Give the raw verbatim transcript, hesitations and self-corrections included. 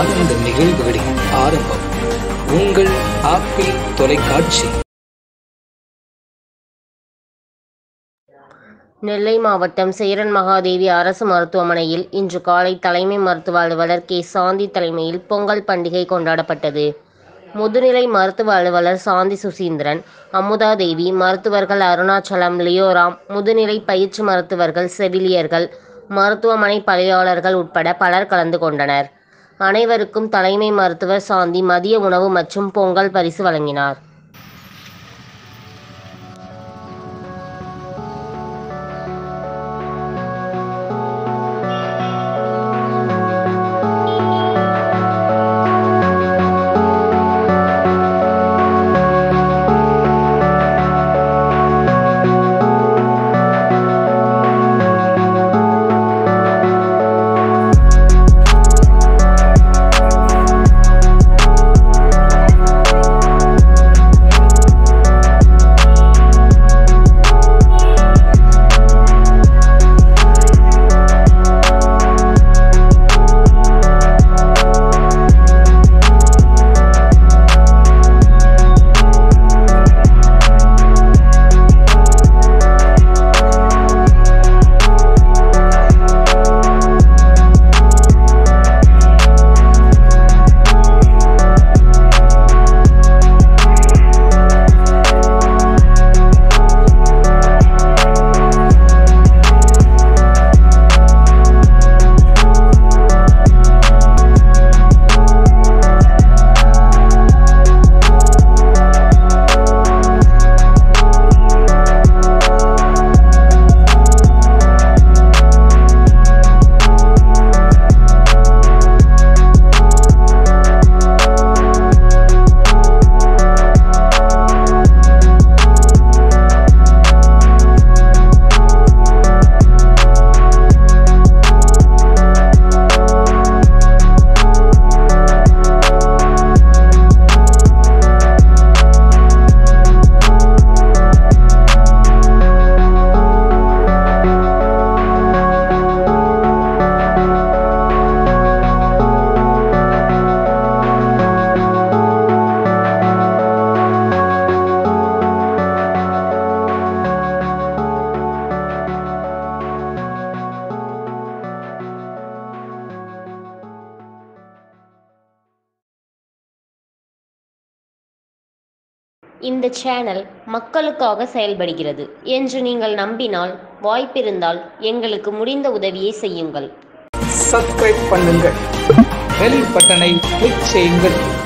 ஆனந்த நிகழ்வுகளின் ஆரம்பம் உங்கள் ஆப்பிள் தொலைக்காட்சி. நெல்லை மாவட்டம் சேரன் மகாதேவி அரசு மருத்துவமனையில் இன்று காலை தலைமை மருத்துவ அலுவலர் கே சாந்தி தலைமையில் பொங்கல் பண்டிகை கொண்டாடப்பட்டது. முதுநிலை மருத்துவ அலுவலர் சாந்தி சுசீந்திரன், அமுதாதேவி, மருத்துவர்கள் அருணாச்சலம், லியோராம், முதுநிலை பயிற்சி மருத்துவர்கள், செவிலியர்கள், மருத்துவமனை பணியாளர்கள் உட்பட பலர் கலந்து கொண்டனர். அனைவருக்கும் தலைமை மருத்துவர் சாந்தி மதிய உணவு மற்றும் பொங்கல் பரிசு வழங்கினார். இந்த சேனல் மக்களுக்காக செயல்படுகிறது என்று நீங்கள் நம்பினால், வாய்ப்பிருந்தால் எங்களுக்கு முடிந்த உதவியை செய்யுங்கள். சப்ஸ்கிரைப் பண்ணுங்கள், பெல் பட்டனை கிளிக் செய்யுங்கள்.